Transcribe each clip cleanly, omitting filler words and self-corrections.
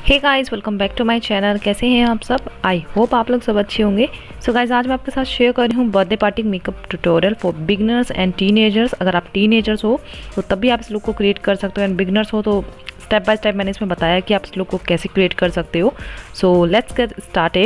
Hey guys, welcome back to my channel. कैसे हैं आप सब? आई होप आप लोग सब अच्छे होंगे। सो गाइस, आज मैं आपके साथ शेयर कर रही हूँ birthday party makeup tutorial for beginners and teenagers. अगर आप टीनेजर्स हो तो तब भी आप इस लुक को क्रिएट कर सकते हो, एंड बिगिनर्स हो तो स्टेप बाय स्टेप मैंने इसमें बताया कि आप इस लुक को कैसे क्रिएट कर सकते हो। So let's get started.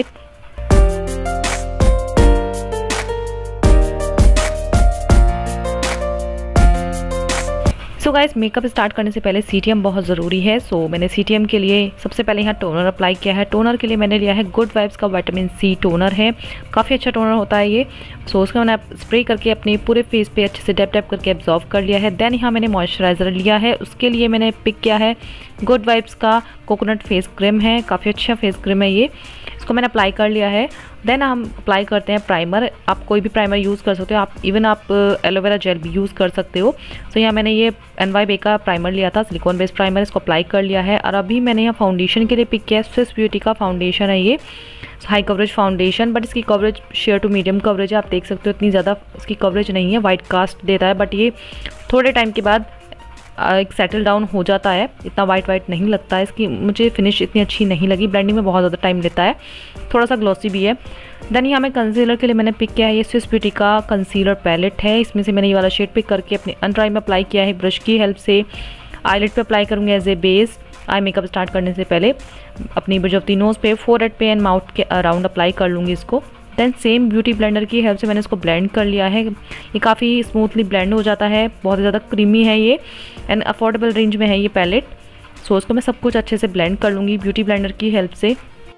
So guys, makeup start करने से पहले सीटीएम बहुत ज़रूरी है। सो मैंने सीटीएम के लिए सबसे पहले यहाँ टोनर अप्लाई किया है। टोनर के लिए मैंने लिया है गुड वाइब्स का विटामिन सी टोनर है, काफ़ी अच्छा टोनर होता है ये। सो उसका मैंने स्प्रे करके अपने पूरे फेस पे अच्छे से डैप डैप करके एब्जॉर्व कर लिया है। देन यहाँ मैंने मॉइस्चराइज़र लिया है, उसके लिए मैंने पिक किया है गुड वाइब्स का कोकोनट फेस क्रीम है, काफ़ी अच्छा फेस क्रीम है ये। इसको मैंने अप्लाई कर लिया है। देन हम अप्लाई करते हैं प्राइमर। आप कोई भी प्राइमर यूज़ कर सकते हो, आप इवन आप एलोवेरा जेल भी यूज़ कर सकते हो। सो यहाँ मैंने ये NYB का प्राइमर लिया था, सिलिकॉन बेस्ड प्राइमर, इसको अप्लाई कर लिया है। और अभी मैंने यहाँ फाउंडेशन के लिए पिक किया है, स्विस ब्यूटी का फाउंडेशन है ये, हाई कवरेज फाउंडेशन, बट इसकी coverage sheer to medium coverage है। आप देख सकते हो इतनी ज़्यादा इसकी कवरेज नहीं है, वाइट कास्ट देता है, बट ये थोड़े टाइम के बाद एक सेटल डाउन हो जाता है, इतना वाइट नहीं लगता है। इसकी मुझे फिनिश इतनी अच्छी नहीं लगी, ब्लेंडिंग में बहुत ज़्यादा टाइम लेता है, थोड़ा सा ग्लॉसी भी है। देन यहाँ मैं कंसीलर के लिए मैंने पिक किया है, ये स्विस ब्यूटी का कंसीलर पैलेट है। इसमें से मैंने ये वाला शेड पिक करके अपने अंडर आई में अप्लाई किया है ब्रश की हेल्प से। आईलिड पे अप्लाई करूँगी as a base. Eye makeup start करने से पहले अपनी ब्रिज ऑफ द नोज़ पे, फोरहेड पे एंड माउथ के अराउंड अप्लाई कर लूँगी इसको। देन सेम ब्यूटी ब्लेंडर की हेल्प से मैंने इसको ब्लेंड कर लिया है। ये काफ़ी स्मूथली ब्लेंड हो जाता है, बहुत ज़्यादा क्रीमी है ये, एंड अफोर्डेबल रेंज में है ये पैलेट। सो इसको मैं सब कुछ अच्छे से ब्लेंड कर लूँगी ब्यूटी ब्लेंडर की हेल्प से।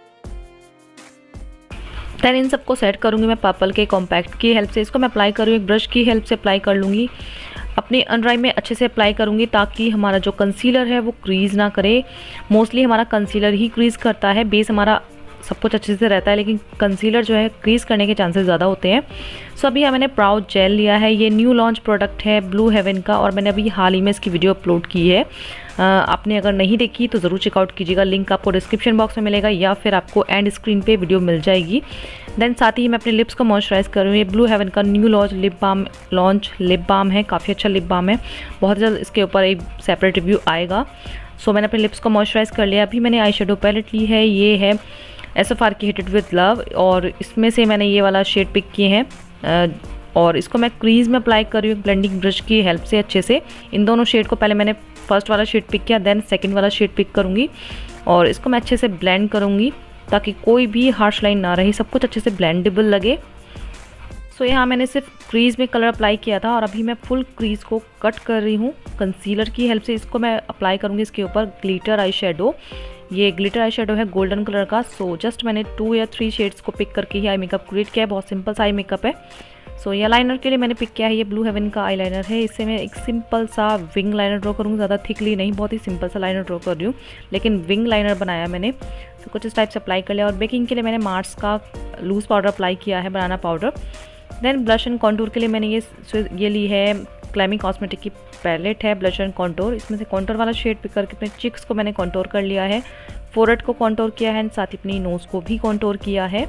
देन इन सबको सेट करूँगी मैं पर्पल के कॉम्पैक्ट की हेल्प से। इसको मैं अप्लाई करूँ एक ब्रश की हेल्प से अप्लाई कर लूँगी, अपने अंडर आई में अच्छे से अप्लाई करूँगी ताकि हमारा जो कंसीलर है वो क्रीज ना करे। मोस्टली हमारा कंसीलर ही क्रीज करता है, बेस हमारा सब कुछ अच्छे से रहता है, लेकिन कंसीलर जो है क्रीज करने के चांसेस ज़्यादा होते हैं। सो अभी मैंने प्राउड जेल लिया है, ये न्यू लॉन्च प्रोडक्ट है ब्लू हेवन का, और मैंने अभी हाल ही में इसकी वीडियो अपलोड की है। आपने अगर नहीं देखी तो ज़रूर चेकआउट कीजिएगा, लिंक आपको डिस्क्रिप्शन बॉक्स में मिलेगा या फिर आपको एंड स्क्रीन पे वीडियो मिल जाएगी। देन साथ ही मैं अपने लिप्स को मॉइस्चराइज कर रही हूँ। ये ब्लू हेवन का न्यू लॉन्च लिप बाम है, काफ़ी अच्छा लिप बाम है, बहुत जल्द इसके ऊपर एक सेपरेट रिव्यू आएगा। सो मैंने अपने लिप्स को मॉइस्चराइज कर लिया। अभी मैंने आई शेडो पैलेट ली है, ये है SFR की हिट इट विद लव, और इसमें से मैंने ये वाला शेड पिक किए हैं और इसको मैं क्रीज में अप्लाई कर रही हूँ ब्लेंडिंग ब्रश की हेल्प से अच्छे से। इन दोनों शेड को पहले मैंने फर्स्ट वाला शेड पिक किया, देन सेकंड वाला शेड पिक करूँगी और इसको मैं अच्छे से ब्लेंड करूँगी ताकि कोई भी हार्श लाइन ना रहे, सब कुछ अच्छे से ब्लेंडेबल लगे। सो यहाँ मैंने सिर्फ क्रीज में कलर अप्लाई किया था और अभी मैं फुल क्रीज को कट कर रही हूँ कंसीलर की हेल्प से। इसको मैं अप्लाई करूँगी इसके ऊपर ग्लिटर आई शेडो। ये ग्लिटर आई शेडो है गोल्डन कलर का। सो जस्ट मैंने 2 या 3 शेड्स को पिक करके ही आई मेकअप क्रिएट किया है, बहुत सिंपल सा आई मेकअप है। सो ये लाइनर के लिए मैंने पिक किया है, ये ब्लू हेवन का आई लाइनर है। इससे मैं एक सिंपल सा विंग लाइनर ड्रॉ करूँगी, ज़्यादा थिकली नहीं, बहुत ही सिंपल सा लाइनर ड्रॉ कर रही हूँ, लेकिन विंग लाइनर बनाया मैंने। तो कुछ इस टाइप से अप्लाई कर लिया। और बेकिंग के लिए मैंने मार्स का लूज़ पाउडर अप्लाई किया है, banana powder. Then blush and contour के लिए मैंने ये ली है क्लेमी कॉस्मेटिक की पैलेट है ब्लश एंड कॉन्टूर। इसमें से कॉन्टूर वाला शेड पिक करके अपने चिक्स को मैंने कॉन्टूर कर लिया है, फोरहेड को कॉन्टूर किया है, एंड साथ ही अपनी नोज़ को भी कॉन्टूर किया है।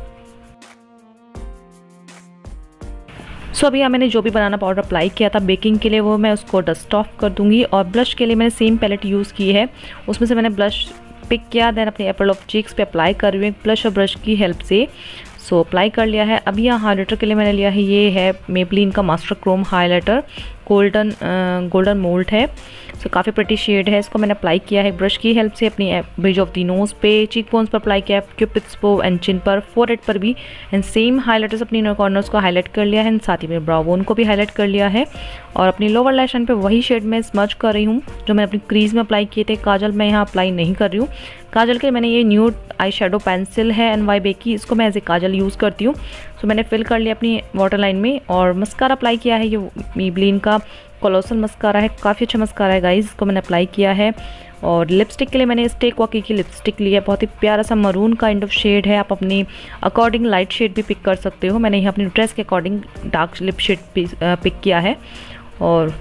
सो अभी यहाँ मैंने जो भी बनाना पाउडर अप्लाई किया था बेकिंग के लिए वो मैं उसको डस्ट ऑफ कर दूंगी। और ब्लश के लिए मैंने सेम पैलेट यूज़ की है, उसमें से मैंने ब्लश पिक किया, देन अपने एप्पल ऑफ चीक्स पे अप्लाई कर रही हूँ ब्लश और ब्रश की हेल्प से। सो अप्लाई कर लिया है। अभी यहाँ हाइलाइटर के लिए मैंने लिया है, ये है मेबलिन का master chrome highlighter, golden mould है। सो काफ़ी प्रिटी शेड है। इसको मैंने अप्लाई किया है ब्रश की हेल्प से अपनी ब्रिज ऑफ द नोज़ पे, चीक बोन्स पर अप्लाई किया है, क्यूपिड्स पर एंड चिन पर, फोरहेड पर भी, एंड सेम हाइलाइटर्स अपनी इनर कॉर्नर्स को हाईलाइट कर लिया है, एंड साथ ही मेरे ब्राउ बोन को भी हाईलाइट कर लिया है। और अपनी लोअर लैश लाइन पे वही शेड मैं स्मज कर रही हूँ जो मैं अपनी क्रीज में अप्लाई किए थे। काजल मैं यहाँ अप्लाई नहीं कर रही हूँ। काजल के मैंने ये न्यूड आई शेडो पेंसिल है NYB की, इसको मैं एज ए काजल यूज़ करती हूँ। सो मैंने फिल कर लिया अपनी वाटर लाइन में। और मस्कारा अप्लाई किया है, ये मेबलिन का कोलोसल मस्कारा है, काफ़ी अच्छा मस्कारा है गाइज, इसको मैंने अप्लाई किया है। और लिपस्टिक के लिए मैंने स्टेक वॉकी की लिपस्टिक ली है, बहुत ही प्यारा सा मरून काइंड ऑफ शेड है। आप अपनी अकॉर्डिंग लाइट शेड भी पिक कर सकते हो, मैंने यहाँ अपनी ड्रेस के according dark lip shade pick किया है। और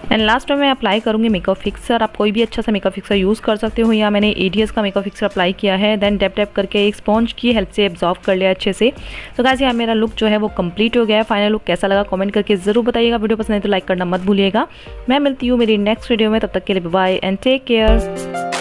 एंड लास्ट में मैं अप्लाई करूँगी मेकअप फिक्सर। आप कोई भी अच्छा सा मेकअप फिक्सर यूज़ कर सकते हो, या मैंने एडीएस का मेकअप फिक्सर अप्लाई किया है। देन टैप टैप करके एक स्पॉन्ज की हेल्प से एब्जॉर्ब कर लिया अच्छे से। तो गाइस यहाँ मेरा लुक जो है वो कंप्लीट हो गया है। फाइनल लुक कैसा लगा कमेंट करके ज़रूर बताइएगा। वीडियो पसंद है तो लाइक करना मत भूलिएगा। मैं मिलती हूँ मेरी नेक्स्ट वीडियो में, तब तक के लिए बाय एंड टेक केयर।